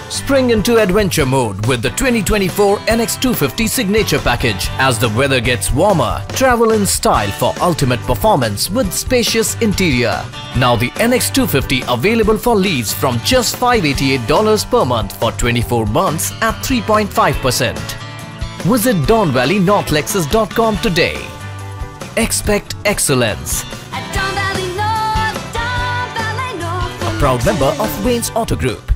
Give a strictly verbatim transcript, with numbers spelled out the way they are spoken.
Spring into adventure mode with the twenty twenty-four N X two fifty Signature Package. As the weather gets warmer, travel in style for ultimate performance with spacious interior. Now the N X two fifty available for lease from just five hundred eighty-eight dollars per month for twenty-four months at three point five percent. Visit don valley north lexus dot com today. Expect excellence. At Don Valley North, Don Valley North. A proud member of Wayne's Auto Group.